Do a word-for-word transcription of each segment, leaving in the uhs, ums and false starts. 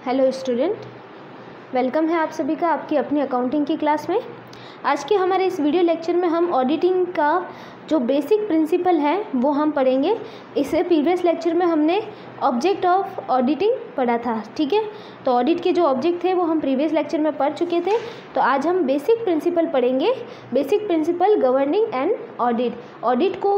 Hello student, welcome है आप सभी का आपकी अपनी अकाउंटिंग की क्लास में। आज के हमारे इस वीडियो लेक्चर में हम ऑडिटिंग का जो बेसिक प्रिंसिपल है वो हम पढ़ेंगे। इससे प्रीवियस लेक्चर में हमने ऑब्जेक्ट ऑफ ऑडिटिंग पढ़ा था, ठीक है। तो ऑडिट के जो ऑब्जेक्ट थे वो हम प्रीवियस लेक्चर में पढ़ चुके थे। तो आज हम बेसिक प्रिंसिपल पढ़ेंगे, basic principle governing and audit. Audit को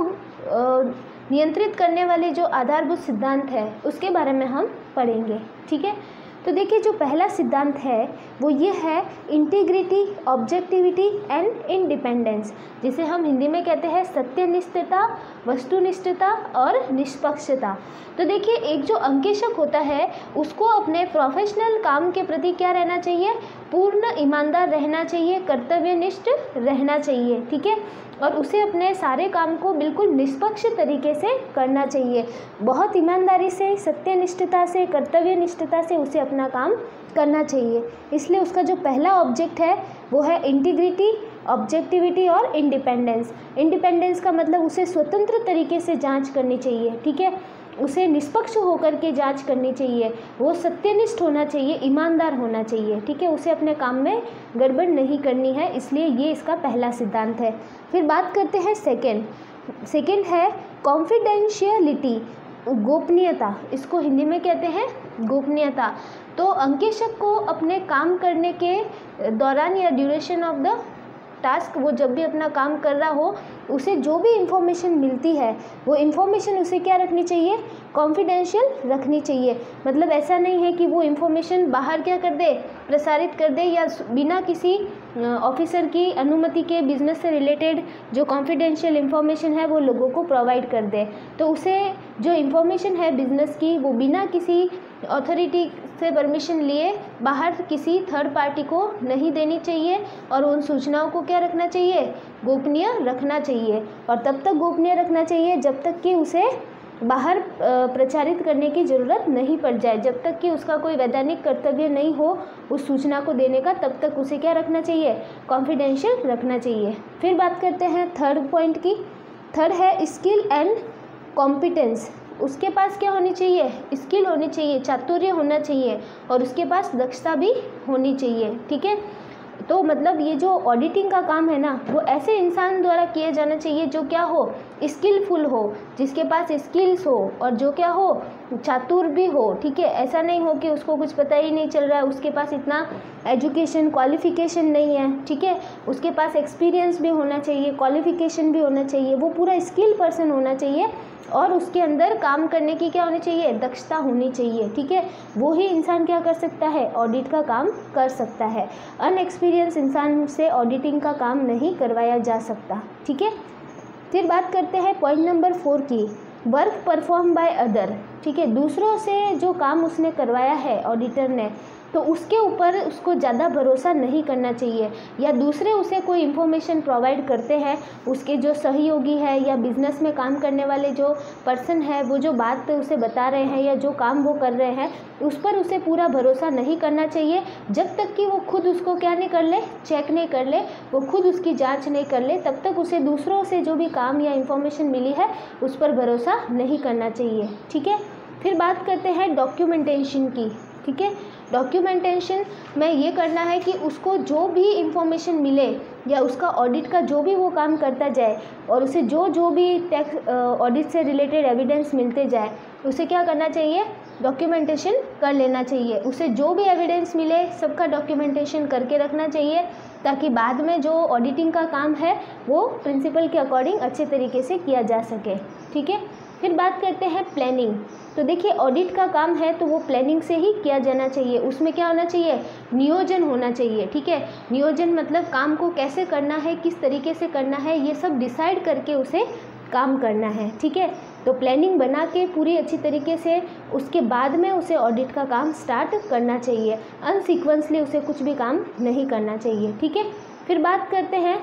नियंत्रित करने वाले जो आधारभूत सिद्धांत है उसके बारे में हम पढ़ेंगे, ठीक है। तो देखिए, जो पहला सिद्धांत है वो ये है इंटीग्रिटी, ऑब्जेक्टिविटी एंड इंडिपेंडेंस, जिसे हम हिंदी में कहते हैं सत्यनिष्ठता, वस्तुनिष्ठता और निष्पक्षता। तो देखिए, एक जो अंकेशक होता है उसको अपने प्रोफेशनल काम के प्रति क्या रहना चाहिए, पूर्ण ईमानदार रहना चाहिए, कर्तव्यनिष्ठ रहना चाहिए, ठीक है। और उसे अपने सारे काम को बिल्कुल निष्पक्ष तरीके से करना चाहिए, बहुत ईमानदारी से, सत्यनिष्ठता से, कर्तव्यनिष्ठता से उसे अपना काम करना चाहिए। इसलिए उसका जो पहला ऑब्जेक्ट है वो है इंटीग्रिटी, ऑब्जेक्टिविटी और इंडिपेंडेंस। इंडिपेंडेंस का मतलब उसे स्वतंत्र तरीके से जांच करनी चाहिए, ठीक है। उसे निष्पक्ष होकर के जांच करनी चाहिए, वो सत्यनिष्ठ होना चाहिए, ईमानदार होना चाहिए, ठीक है। उसे अपने काम में गड़बड़ नहीं करनी है, इसलिए ये इसका पहला सिद्धांत है। फिर बात करते हैं सेकंड। सेकंड है कॉन्फिडेंशियलिटी, गोपनीयता। इसको हिंदी में कहते हैं गोपनीयता। तो अंकेशक को अपने काम करने के दौरान या ड्यूरेशन ऑफ द टास्क, वो जब भी अपना काम कर रहा हो, उसे जो भी इंफॉर्मेशन मिलती है वो इंफॉर्मेशन उसे क्या रखनी चाहिए, कॉन्फिडेंशियल रखनी चाहिए। मतलब ऐसा नहीं है कि वो इंफॉर्मेशन बाहर क्या कर दे, प्रसारित कर दे, या बिना किसी ऑफिसर की अनुमति के बिजनेस से रिलेटेड जो कॉन्फिडेंशियल इंफॉर्मेशन है वो लोगों को प्रोवाइड कर दे। तो उसे जो इंफॉर्मेशन है बिजनेस की वो बिना किसी अथॉरिटी से परमिशन लिए बाहर किसी थर्ड पार्टी को नहीं देनी चाहिए, और उन सूचनाओं को क्या रखना चाहिए, गोपनीय रखना चाहिए। और तब तक गोपनीय रखना चाहिए जब तक कि उसे बाहर प्रचारित करने की ज़रूरत नहीं पड़ जाए, जब तक कि उसका कोई वैधानिक कर्तव्य नहीं हो उस सूचना को देने का, तब तक उसे क्या रखना चाहिए, कॉन्फिडेंशियल रखना चाहिए। फिर बात करते हैं थर्ड पॉइंट की। थर्ड है स्किल एंड कॉम्पिटेंस। उसके पास क्या होनी चाहिए, स्किल होनी चाहिए, चातुर्य होना चाहिए, और उसके पास दक्षता भी होनी चाहिए, ठीक है। तो मतलब ये जो ऑडिटिंग का काम है ना वो ऐसे इंसान द्वारा किया जाना चाहिए जो क्या हो, स्किलफुल हो, जिसके पास स्किल्स हो, और जो क्या हो, चातुर भी हो, ठीक है। ऐसा नहीं हो कि उसको कुछ पता ही नहीं चल रहा है, उसके पास इतना एजुकेशन क्वालिफिकेशन नहीं है, ठीक है। उसके पास एक्सपीरियंस भी होना चाहिए, क्वालिफिकेशन भी होना चाहिए, वो पूरा स्किल पर्सन होना चाहिए, और उसके अंदर काम करने की क्या होनी चाहिए, दक्षता होनी चाहिए, ठीक है। वो ही इंसान क्या कर सकता है, ऑडिट का काम कर सकता है। अनएक्सपीरियंस इंसान से ऑडिटिंग का काम नहीं करवाया जा सकता, ठीक है। फिर बात करते हैं पॉइंट नंबर फोर की, वर्क परफॉर्म बाय अदर, ठीक है। दूसरों से जो काम उसने करवाया है ऑडिटर ने, तो उसके ऊपर उसको ज़्यादा भरोसा नहीं करना चाहिए, या दूसरे उसे कोई इन्फॉर्मेशन प्रोवाइड करते हैं, उसके जो सहयोगी है या बिजनेस में काम करने वाले जो पर्सन है वो जो बात उसे बता रहे हैं या जो काम वो कर रहे हैं उस पर उसे पूरा भरोसा नहीं करना चाहिए, जब तक कि वो खुद उसको क्या नहीं कर ले, चेक नहीं कर ले, वो खुद उसकी जाँच नहीं कर ले, तब तक उसे दूसरों से जो भी काम या इन्फॉर्मेशन मिली है उस पर भरोसा नहीं करना चाहिए, ठीक है। फिर बात करते हैं डॉक्यूमेंटेशन की, ठीक है। डॉक्यूमेंटेशन में ये करना है कि उसको जो भी इंफॉर्मेशन मिले या उसका ऑडिट का जो भी वो काम करता जाए, और उसे जो जो भी टैक्स ऑडिट से रिलेटेड एविडेंस मिलते जाए उसे क्या करना चाहिए, डॉक्यूमेंटेशन कर लेना चाहिए। उसे जो भी एविडेंस मिले सबका डॉक्यूमेंटेशन करके रखना चाहिए, ताकि बाद में जो ऑडिटिंग का काम है वो प्रिंसिपल के अकॉर्डिंग अच्छे तरीके से किया जा सके, ठीक है। फिर बात करते हैं प्लानिंग। तो देखिए, ऑडिट का काम है तो वो प्लानिंग से ही किया जाना चाहिए। उसमें क्या होना चाहिए, नियोजन होना चाहिए, ठीक है। नियोजन मतलब काम को कैसे करना है, किस तरीके से करना है, ये सब डिसाइड करके उसे काम करना है, ठीक है। तो प्लानिंग बना के पूरी अच्छी तरीके से उसके बाद में उसे ऑडिट का काम स्टार्ट करना चाहिए। अनसीक्वेंसली उसे कुछ भी काम नहीं करना चाहिए, ठीक है। फिर बात करते हैं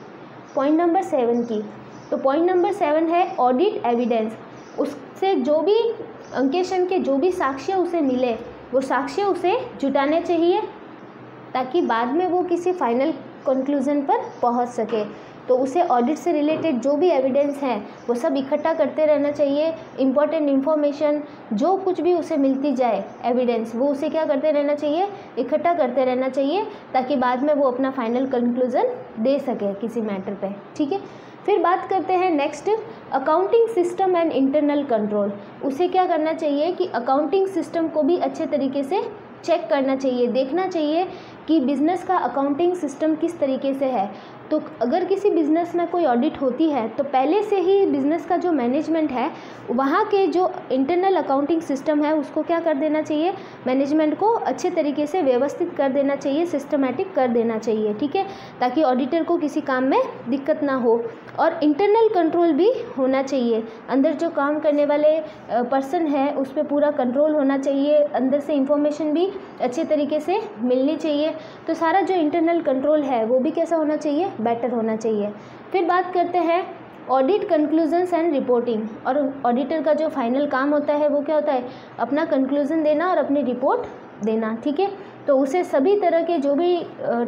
पॉइंट नंबर सेवन की। तो पॉइंट नंबर सेवन है ऑडिट एविडेंस। उससे जो भी अंकेशन के जो भी साक्ष्य उसे मिले वो साक्ष्य उसे जुटाने चाहिए, ताकि बाद में वो किसी फाइनल कंक्लूजन पर पहुंच सके। तो उसे ऑडिट से रिलेटेड जो भी एविडेंस है वो सब इकट्ठा करते रहना चाहिए। इम्पॉर्टेंट इन्फॉर्मेशन जो कुछ भी उसे मिलती जाए एविडेंस, वो उसे क्या करते रहना चाहिए, इकट्ठा करते रहना चाहिए, ताकि बाद में वो अपना फाइनल कंक्लूज़न दे सके किसी मैटर पे। ठीक है, फिर बात करते हैं next, accounting system and internal control. उसे क्या करना चाहिए कि अकाउंटिंग सिस्टम को भी अच्छे तरीके से चेक करना चाहिए, देखना चाहिए कि बिज़नेस का अकाउंटिंग सिस्टम किस तरीके से है। तो अगर किसी बिज़नेस में कोई ऑडिट होती है तो पहले से ही बिज़नेस का जो मैनेजमेंट है वहाँ के जो इंटरनल अकाउंटिंग सिस्टम है उसको क्या कर देना चाहिए, मैनेजमेंट को अच्छे तरीके से व्यवस्थित कर देना चाहिए, सिस्टमेटिक कर देना चाहिए। ठीक है, ताकि ऑडिटर को किसी काम में दिक्कत ना हो। और इंटरनल कंट्रोल भी होना चाहिए, अंदर जो काम करने वाले पर्सन है उस पर पूरा कंट्रोल होना चाहिए, अंदर से इंफॉर्मेशन भी अच्छे तरीके से मिलनी चाहिए। तो सारा जो इंटरनल कंट्रोल है वो भी कैसा होना चाहिए, बेटर होना चाहिए। फिर बात करते हैं ऑडिट कंक्लूजन्स एंड रिपोर्टिंग। और ऑडिटर का जो फाइनल काम होता है वो क्या होता है, अपना कंक्लूजन देना और अपनी रिपोर्ट देना। ठीक है, तो उसे सभी तरह के जो भी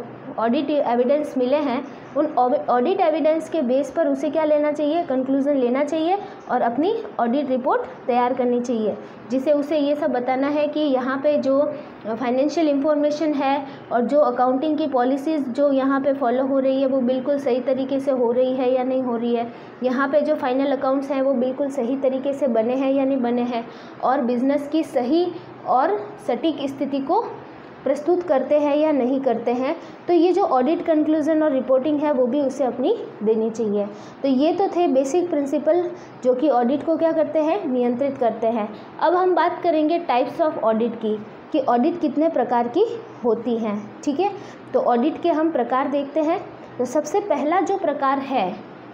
ऑडिट एविडेंस मिले हैं उन ऑडिट एविडेंस के बेस पर उसे क्या लेना चाहिए, कंक्लूजन लेना चाहिए और अपनी ऑडिट रिपोर्ट तैयार करनी चाहिए, जिसे उसे ये सब बताना है कि यहाँ पे जो फाइनेंशियल इंफॉर्मेशन है और जो अकाउंटिंग की पॉलिसीज़ जो यहाँ पे फॉलो हो रही है वो बिल्कुल सही तरीके से हो रही है या नहीं हो रही है, यहाँ पे जो फाइनल अकाउंट्स हैं वो बिल्कुल सही तरीके से बने हैं या नहीं बने हैं, और बिज़नेस की सही और सटीक स्थिति को प्रस्तुत करते हैं या नहीं करते हैं। तो ये जो ऑडिट कंक्लूजन और रिपोर्टिंग है वो भी उसे अपनी देनी चाहिए। तो ये तो थे बेसिक प्रिंसिपल जो कि ऑडिट को क्या करते हैं, नियंत्रित करते हैं। अब हम बात करेंगे टाइप्स ऑफ ऑडिट की, कि ऑडिट कितने प्रकार की होती हैं। ठीक है, तो ऑडिट के हम प्रकार देखते हैं। तो सबसे पहला जो प्रकार है,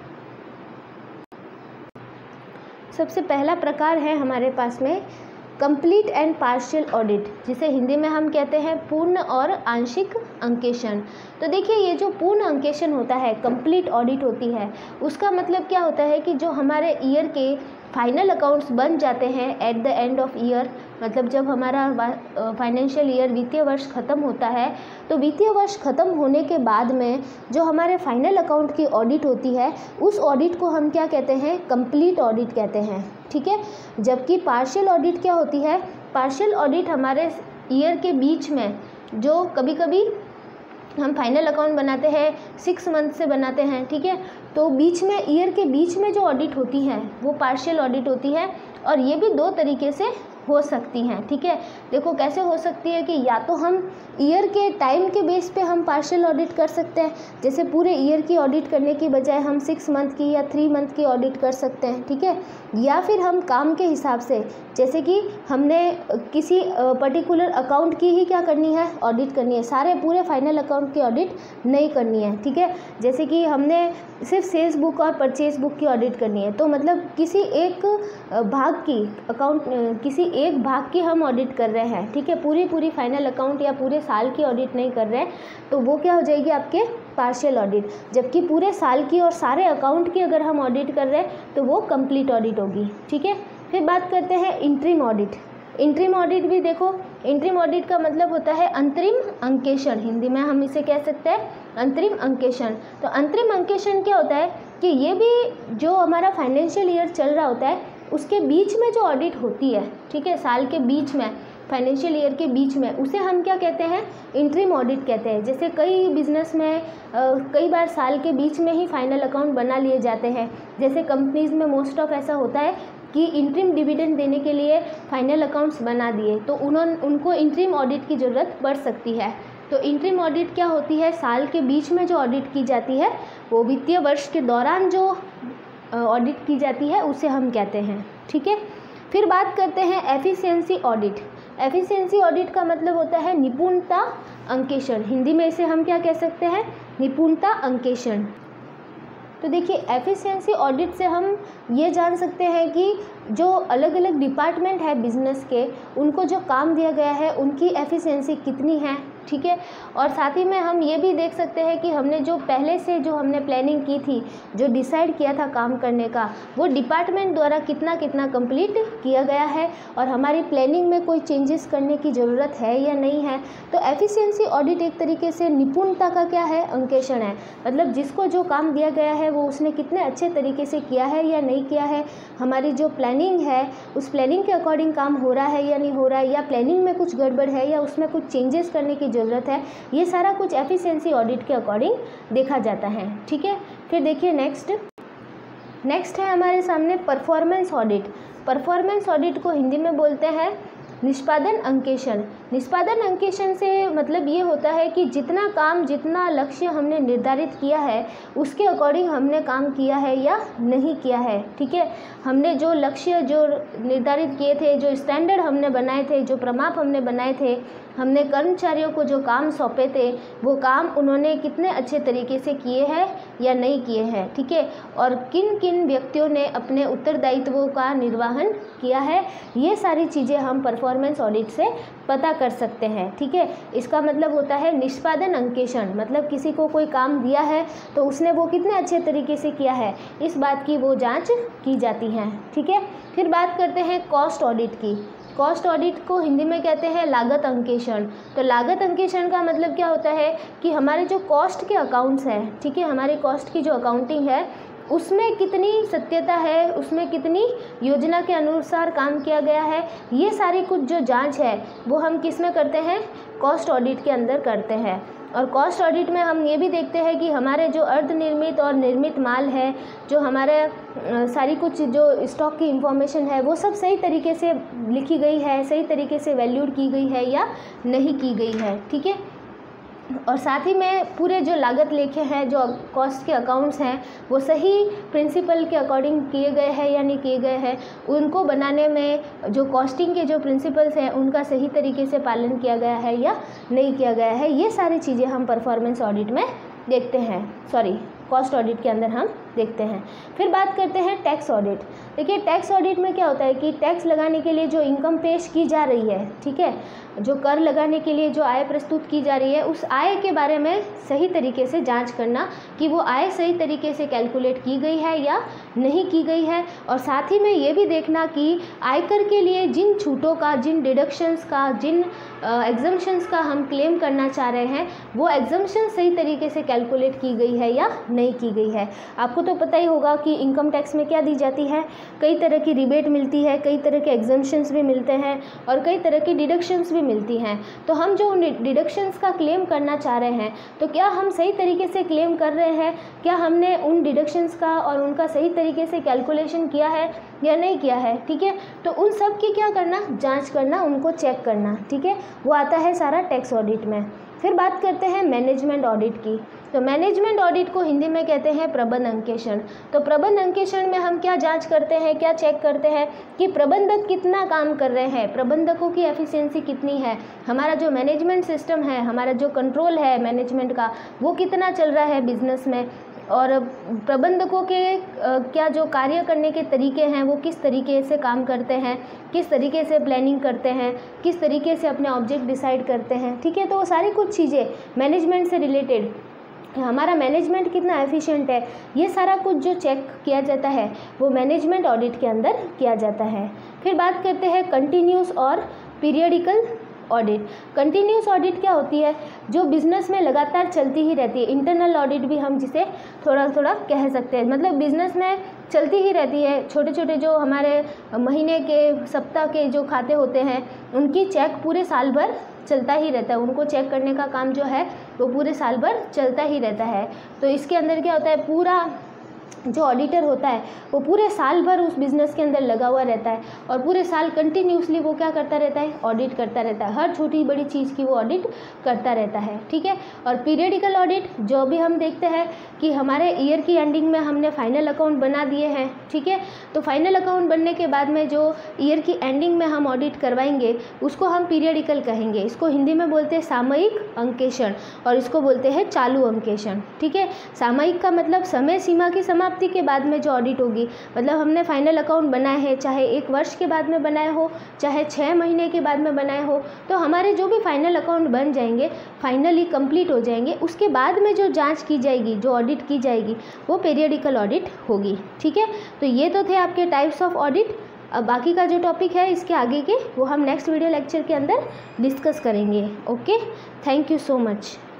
सबसे पहला प्रकार है हमारे पास में कंप्लीट एंड पार्शियल ऑडिट, जिसे हिंदी में हम कहते हैं पूर्ण और आंशिक अंकेशन। तो देखिए, ये जो पूर्ण अंकेशन होता है, कंप्लीट ऑडिट होती है, उसका मतलब क्या होता है कि जो हमारे ईयर के फाइनल अकाउंट्स बन जाते हैं at the end of year, मतलब जब हमारा फाइनेंशियल ईयर वित्तीय वर्ष ख़त्म होता है, तो वित्तीय वर्ष ख़त्म होने के बाद में जो हमारे फाइनल अकाउंट की ऑडिट होती है उस ऑडिट को हम क्या कहते हैं, कंप्लीट ऑडिट कहते हैं। ठीक है, जबकि पार्शियल ऑडिट क्या होती है, पार्शियल ऑडिट हमारे ईयर के बीच में, जो कभी कभी हम फाइनल अकाउंट बनाते हैं सिक्स मंथ से बनाते हैं। ठीक है, तो बीच में, ईयर के बीच में जो ऑडिट होती है वो पार्शियल ऑडिट होती है, और ये भी दो तरीके से हो सकती हैं। ठीक है, देखो कैसे हो सकती है कि या तो हम ईयर के टाइम के बेस पे हम पार्शियल ऑडिट कर सकते हैं, जैसे पूरे ईयर की ऑडिट करने की बजाय हम सिक्स मंथ की या थ्री मंथ की ऑडिट कर सकते हैं। ठीक है, या फिर हम काम के हिसाब से, जैसे कि हमने किसी पर्टिकुलर अकाउंट की ही क्या करनी है, ऑडिट करनी है, सारे पूरे फाइनल अकाउंट की ऑडिट नहीं करनी है। ठीक है, जैसे कि हमने सिर्फ सेल्स बुक और परचेज बुक की ऑडिट करनी है, तो मतलब किसी एक भाग की अकाउंट, किसी एक भाग की हम ऑडिट कर रहे हैं। ठीक है, पूरी पूरी फाइनल अकाउंट या पूरे साल की ऑडिट नहीं कर रहे हैं, तो वो क्या हो जाएगी आपके पार्शियल ऑडिट। जबकि पूरे साल की और सारे अकाउंट की अगर हम ऑडिट कर रहे हैं तो वो कंप्लीट ऑडिट होगी। ठीक है, फिर बात करते हैं इंटरिम ऑडिट। इंटरिम ऑडिट भी देखो, इंटरिम ऑडिट का मतलब होता है अंतरिम अंकेशन, हिंदी में हम इसे कह सकते हैं अंतरिम अंकेशन। तो अंतरिम अंकेशन क्या होता है कि ये भी जो हमारा फाइनेंशियल ईयर चल रहा होता है उसके बीच में जो ऑडिट होती है, ठीक है, साल के बीच में, फाइनेंशियल ईयर के बीच में, उसे हम क्या कहते हैं, इंटरिम ऑडिट कहते हैं। जैसे कई बिजनेस में आ, कई बार साल के बीच में ही फाइनल अकाउंट बना लिए जाते हैं। जैसे कंपनीज़ में मोस्ट ऑफ ऐसा होता है कि इंटरिम डिविडेंड देने के लिए फाइनल अकाउंट्स बना दिए, तो उन्होंने उनको इंटरिम ऑडिट की ज़रूरत पड़ सकती है। तो इंटरिम ऑडिट क्या होती है, साल के बीच में जो ऑडिट की जाती है, वो वित्तीय वर्ष के दौरान जो ऑडिट की जाती है उसे हम कहते हैं। ठीक है, फिर बात करते हैं एफिशिएंसी ऑडिट। एफिशिएंसी ऑडिट का मतलब होता है निपुणता अंकेशन, हिंदी में इसे हम क्या कह सकते हैं, निपुणता अंकेशन। तो देखिए, एफिशिएंसी ऑडिट से हम ये जान सकते हैं कि जो अलग अलग डिपार्टमेंट है बिज़नेस के, उनको जो काम दिया गया है उनकी एफिशिएंसी कितनी है, ठीक है। और साथ ही में हम ये भी देख सकते हैं कि हमने जो पहले से जो हमने प्लानिंग की थी, जो डिसाइड किया था काम करने का, वो डिपार्टमेंट द्वारा कितना कितना कंप्लीट किया गया है और हमारी प्लानिंग में कोई चेंजेस करने की ज़रूरत है या नहीं है। तो एफिशिएंसी ऑडिट एक तरीके से निपुणता का क्या है, अंकेक्षण है। मतलब जिसको जो काम दिया गया है वो उसने कितने अच्छे तरीके से किया है या नहीं किया है, हमारी जो प्लानिंग है उस प्लानिंग के अकॉर्डिंग काम हो रहा है या नहीं हो रहा है, या प्लानिंग में कुछ गड़बड़ है या उसमें कुछ चेंजेस करने की ज़रूरत है। ये सारा कुछ एफिशिएंसी ऑडिट के अकॉर्डिंग देखा जाता है, ठीक है। फिर देखिए नेक्स्ट नेक्स्ट है हमारे सामने परफॉर्मेंस ऑडिट। परफॉर्मेंस ऑडिट को हिंदी में बोलते हैं निष्पादन अंकेक्षण। निष्पादन अंकेक्षण से मतलब ये होता है कि जितना काम, जितना लक्ष्य हमने निर्धारित किया है उसके अकॉर्डिंग हमने काम किया है या नहीं किया है, ठीक है। हमने जो लक्ष्य जो निर्धारित किए थे, जो स्टैंडर्ड हमने बनाए थे, जो प्रमाप हमने बनाए थे, हमने कर्मचारियों को जो काम सौंपे थे, वो काम उन्होंने कितने अच्छे तरीके से किए हैं या नहीं किए हैं, ठीक है। और किन किन व्यक्तियों ने अपने उत्तरदायित्वों का निर्वहन किया है, ये सारी चीज़ें हम परफॉर्मेंस ऑडिट से पता कर सकते हैं, ठीक है। इसका मतलब होता है निष्पादन अंकेक्षण, मतलब किसी को कोई काम दिया है तो उसने वो कितने अच्छे तरीके से किया है, इस बात की वो जांच की जाती है, ठीक है। फिर बात करते हैं कॉस्ट ऑडिट की। कॉस्ट ऑडिट को हिंदी में कहते हैं लागत अंकेक्षण। तो लागत अंकेक्षण का मतलब क्या होता है कि हमारे जो कॉस्ट के अकाउंट्स हैं, ठीक है, हमारी कॉस्ट की जो अकाउंटिंग है उसमें कितनी सत्यता है, उसमें कितनी योजना के अनुसार काम किया गया है, ये सारी कुछ जो जांच है वो हम किस में करते हैं, कॉस्ट ऑडिट के अंदर करते हैं। और कॉस्ट ऑडिट में हम ये भी देखते हैं कि हमारे जो अर्धनिर्मित और निर्मित माल है, जो हमारे सारी कुछ जो स्टॉक की इंफॉर्मेशन है वो सब सही तरीके से लिखी गई है, सही तरीके से वैल्यूड की गई है या नहीं की गई है, ठीक है। और साथ ही में पूरे जो लागत लेखे हैं, जो कॉस्ट के अकाउंट्स हैं, वो सही प्रिंसिपल के अकॉर्डिंग किए गए हैं या नहीं किए गए हैं, उनको बनाने में जो कॉस्टिंग के जो प्रिंसिपल्स हैं उनका सही तरीके से पालन किया गया है या नहीं किया गया है, ये सारी चीज़ें हम परफॉर्मेंस ऑडिट में देखते हैं, सॉरी कॉस्ट ऑडिट के अंदर हम देखते हैं। फिर बात करते हैं टैक्स ऑडिट। देखिए टैक्स ऑडिट में क्या होता है कि टैक्स लगाने के लिए जो इनकम पेश की जा रही है, ठीक है, जो कर लगाने के लिए जो आय प्रस्तुत की जा रही है, उस आय के बारे में सही तरीके से जांच करना कि वो आय सही तरीके से कैलकुलेट की गई है या नहीं की गई है। और साथ ही में ये भी देखना कि आयकर के लिए जिन छूटों का, जिन डिडक्शंस का, जिन एग्जम्पशंस का हम क्लेम करना चाह रहे हैं, वो एग्जम्पशन सही तरीके से कैलकुलेट की गई है या नहीं की गई है। आपको तो पता ही होगा कि इनकम टैक्स में क्या दी जाती है, कई तरह की रिबेट मिलती है, कई तरह के एग्जम्पशंस भी मिलते हैं और कई तरह की डिडक्शंस भी मिलती हैं। तो हम जो डिडक्शंस का क्लेम करना चाह रहे हैं, तो क्या हम सही तरीके से क्लेम कर रहे हैं, क्या हमने उन डिडक्शंस का और उनका सही तरीके से कैलकुलेशन किया है या नहीं किया है, ठीक है। तो उन सब की क्या करना, जांच करना, उनको चेक करना, ठीक है, वो आता है सारा टैक्स ऑडिट में। फिर बात करते हैं मैनेजमेंट ऑडिट की। तो मैनेजमेंट ऑडिट को हिंदी में कहते हैं प्रबंध अंकेक्षण। तो प्रबंध अंकेक्षण में हम क्या जांच करते हैं, क्या चेक करते हैं कि प्रबंधक कितना काम कर रहे हैं, प्रबंधकों की एफिशिएंसी कितनी है, हमारा जो मैनेजमेंट सिस्टम है, हमारा जो कंट्रोल है मैनेजमेंट का, वो कितना चल रहा है बिजनेस में, और प्रबंधकों के क्या जो कार्य करने के तरीके हैं वो किस तरीके से काम करते हैं, किस तरीके से प्लानिंग करते हैं, किस तरीके से अपने ऑब्जेक्ट डिसाइड करते हैं, ठीक है। तो वो सारी कुछ चीज़ें मैनेजमेंट से रिलेटेड, हमारा मैनेजमेंट कितना एफिशिएंट है, ये सारा कुछ जो चेक किया जाता है वो मैनेजमेंट ऑडिट के अंदर किया जाता है। फिर बात करते हैं कंटिन्यूस और पीरियडिकल ऑडिट। कंटिन्यूस ऑडिट क्या होती है, जो बिज़नेस में लगातार चलती ही रहती है। इंटरनल ऑडिट भी हम जिसे थोड़ा थोड़ा कह सकते हैं, मतलब बिज़नेस में चलती ही रहती है। छोटे छोटे जो हमारे महीने के, सप्ताह के जो खाते होते हैं, उनकी चेक पूरे साल भर चलता ही रहता है, उनको चेक करने का काम जो है वो पूरे साल भर चलता ही रहता है। तो इसके अंदर क्या होता है, पूरा जो ऑडिटर होता है वो पूरे साल भर उस बिज़नेस के अंदर लगा हुआ रहता है और पूरे साल कंटिन्यूसली वो क्या करता रहता है, ऑडिट करता रहता है, हर छोटी बड़ी चीज़ की वो ऑडिट करता रहता है, ठीक है। और पीरियडिकल ऑडिट जो भी हम देखते हैं कि हमारे ईयर की एंडिंग में हमने फाइनल अकाउंट बना दिए हैं, ठीक है, तो फाइनल अकाउंट बनने के बाद में जो ईयर की एंडिंग में हम ऑडिट करवाएंगे उसको हम पीरियडिकल कहेंगे। इसको हिंदी में बोलते हैं सामयिक अंकेक्षण और इसको बोलते हैं चालू अंकेक्षण, ठीक है। सामयिक का मतलब समय सीमा की समाप्ति समाप्ति के बाद में जो ऑडिट होगी, मतलब हमने फाइनल अकाउंट बनाए हैं, चाहे एक वर्ष के बाद में बनाए हो, चाहे छः महीने के बाद में बनाए हो, तो हमारे जो भी फाइनल अकाउंट बन जाएंगे, फाइनली कंप्लीट हो जाएंगे, उसके बाद में जो जांच की जाएगी, जो ऑडिट की जाएगी, वो पीरियडिकल ऑडिट होगी। ठीक है, तो ये तो थे आपके टाइप्स ऑफ ऑडिट। अब बाकी का जो टॉपिक है इसके आगे के वो हम नेक्स्ट वीडियो लेक्चर के अंदर डिस्कस करेंगे। Okay, thank you so much.